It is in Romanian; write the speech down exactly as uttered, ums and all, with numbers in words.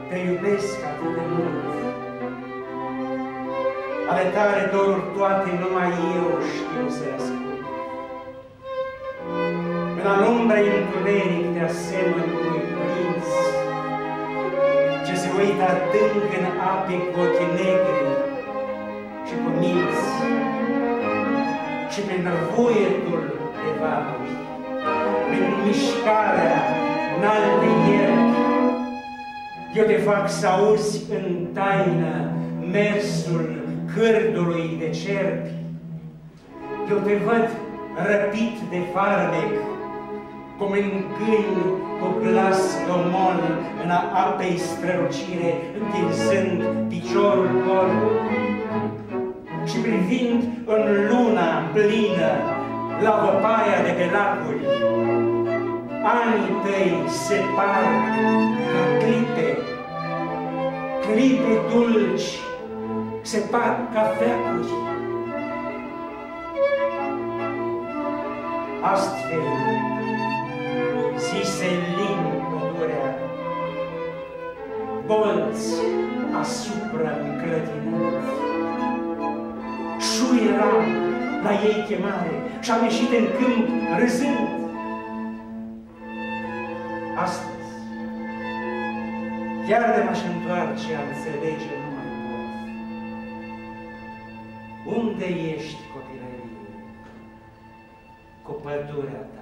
te iubesc atât de mult. Ale tale doruri toate numai eu știu să le ascult. În alumbră întuneric te asemăn unui prinț ce se uită adânc în ape cu ochii negri și cu minți și prin voietul de valuri, prin mișcarea înalte ierbi, eu te fac să auzi în taină mersul cârdului de cerbi. Eu te văd răpit de farmec, cum în câini cu glas domol în apei strălucire, întinzând piciorul gol. Și privind în luna plină la văpaia de pe lacuri, anii tăi se par ca clipe, clipe dulci, se par ca veacuri. Astfel, zi se lin pădurea, bolți asupra înclătinând. Șuieram la ei chemare și-am ieșit în câmp râzând. Astăzi, chiar de m-aș întoarce a înțelege, nu mai pot. Unde ești, copilărie, cu pădurea ta?